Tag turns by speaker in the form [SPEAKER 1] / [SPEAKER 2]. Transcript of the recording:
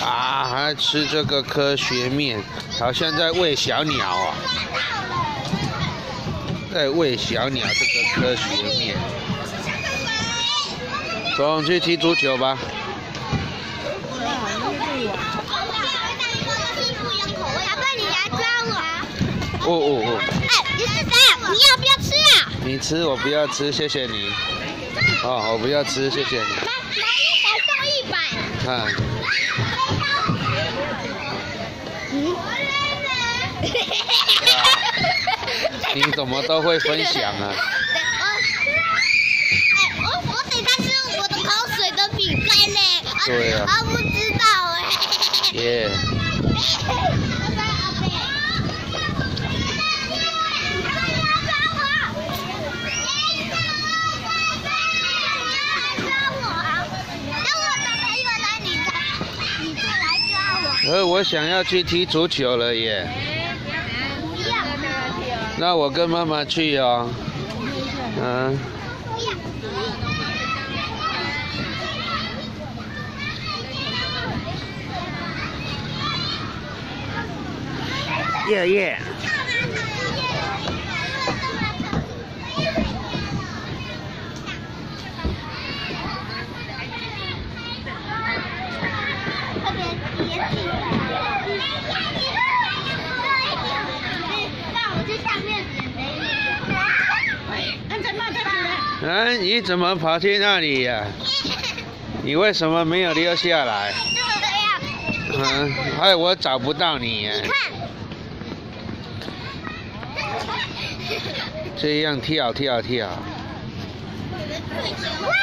[SPEAKER 1] 啊，还吃这个科学面，好像在喂小鸟啊，在喂小鸟这个科学面。走，我们去踢足球吧。哦。
[SPEAKER 2] 哎，你是谁？你要不要吃啊？
[SPEAKER 1] 你吃，我不要吃，谢谢你。哦，我不要吃，谢谢你。
[SPEAKER 2] 拿100送100。
[SPEAKER 1] 看。你怎么都会分享啊？
[SPEAKER 2] 我等下吃我的口水的饼干嘞。
[SPEAKER 1] 对啊。
[SPEAKER 2] 不知道哎。
[SPEAKER 1] 耶。我想要去踢足球了耶。那我跟妈妈去哦。耶。你怎么跑去那里呀？你为什么没有溜下来？害我找不到你耶。这样跳。
[SPEAKER 2] 哇！